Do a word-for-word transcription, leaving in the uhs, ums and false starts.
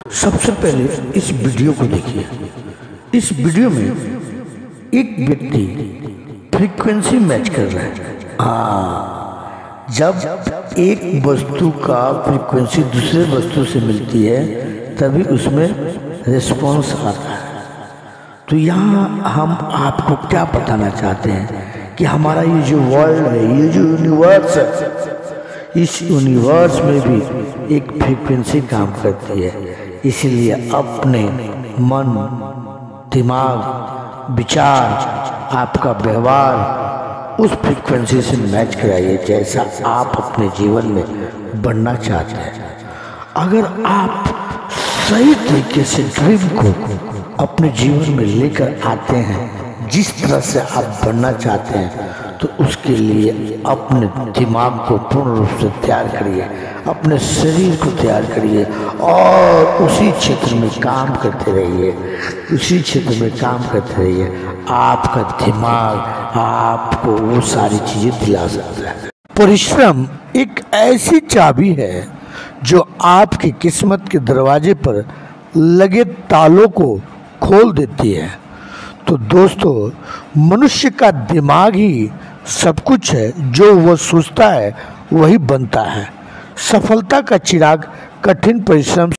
सबसे पहले इस वीडियो को देखिए। इस वीडियो में एक व्यक्ति फ्रीक्वेंसी मैच कर रहा है। हाँ, जब एक वस्तु का फ्रीक्वेंसी दूसरे वस्तु से मिलती है तभी उसमें रिस्पॉन्स आता है। तो यहाँ हम आपको क्या बताना चाहते हैं कि हमारा ये जो वर्ल्ड है, ये जो यूनिवर्स है, इस यूनिवर्स में भी एक फ्रीक्वेंसी काम करती है। इसलिए अपने मन, दिमाग, विचार, आपका व्यवहार उस फ्रीक्वेंसी से मैच कराइए जैसा आप अपने जीवन में बढ़ना चाहते हैं। अगर आप सही तरीके से ड्रीम को अपने जीवन में लेकर आते हैं, जिस तरह से आप बढ़ना चाहते हैं, तो उसके लिए अपने दिमाग को पूर्ण रूप से तैयार करिए, अपने शरीर को तैयार करिए और उसी क्षेत्र में काम करते रहिए। उसी क्षेत्र में काम करते रहिए। आपका दिमाग आपको वो सारी चीजें दिला सकता है। परिश्रम एक ऐसी चाबी है जो आपकी किस्मत के दरवाजे पर लगे तालों को खोल देती है। तो दोस्तों, मनुष्य का दिमाग ही सब कुछ है। जो वह सोचता है वही बनता है। सफलता का चिराग कठिन परिश्रम